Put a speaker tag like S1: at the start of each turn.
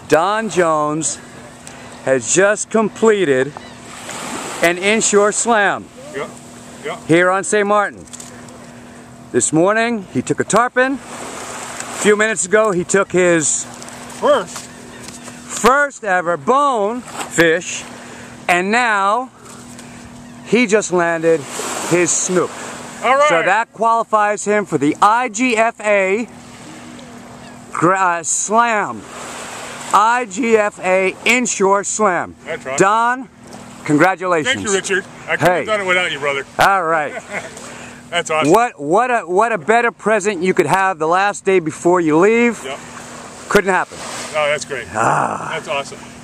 S1: Don Jones has just completed an inshore slam here on St. Martin. This morning he took a tarpon. A few minutes ago he took his first ever bone fish, and now he just landed his snook.
S2: All right.
S1: So that qualifies him for the IGFA slam. IGFA inshore slam.
S2: That's right.
S1: Don, congratulations.
S2: Thank you, Richard. I couldn't have done it without you, brother.
S1: All right.
S2: That's awesome.
S1: What a better present you could have the last day before you leave.
S2: Yep.
S1: Couldn't happen.
S2: Oh, that's great. That's awesome.